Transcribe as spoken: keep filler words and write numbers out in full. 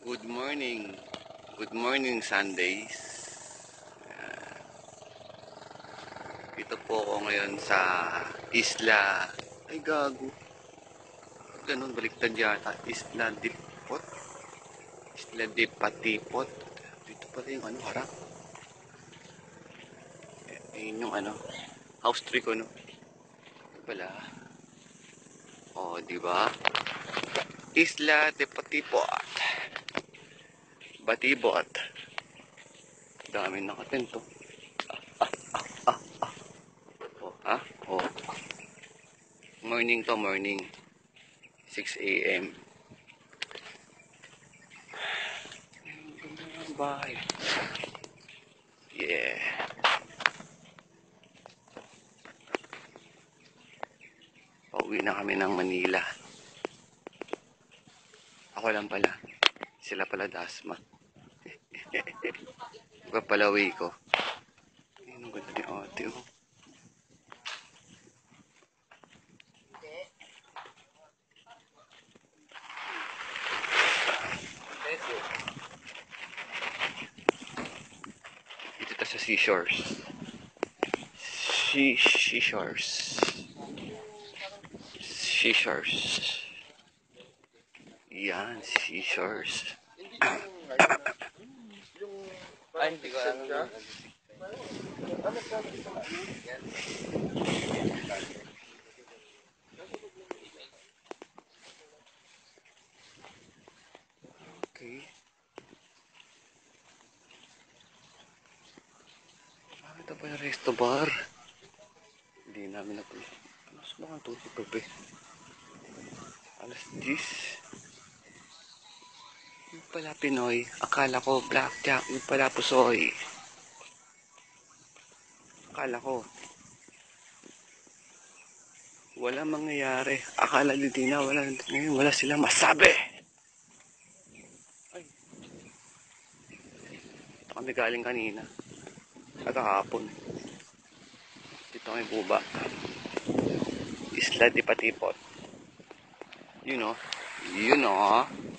Good morning. Good morning, Sundays. Uh, Dito po ako ngayon sa isla. Ay, gago. Ganun, baliktad yata. Isla Dipot. Isla de Patipot. Dito pala yung ano, harap. Ayun yung ano, house tree ko, no? Ito pala. O, oh, diba? Isla de Patipot. Batibot. Dami nakatento. Ah, ah, ah, ah. Oh, ha? Oh. Morning to, morning. six A M Ang ganda ng bahay. Yeah. Pauwi na kami ng Manila. Ako lang pala. Sila pala Dasma. Iba pala way ko. Ayun, ang ganda ni ate, oh. Dito ta sa seashores. Sea seashores. Seashores. Yan, seashores. Ay, hindi ko alam na. Okay. Ah, ito pa yung resto bar. Hindi namin napunta. Ano sa mga tulog pa ba? Alas diyes. Yung pala Pinoy. Akala ko blackjack. Yung pala pusoy. Akala ko wala mangyayari. Akala din na wala. Ngayon wala silang masabi. Ay. Ito kami galing kanina. At kahapon. Dito kami buba. Isla de Patipot. You know. You know.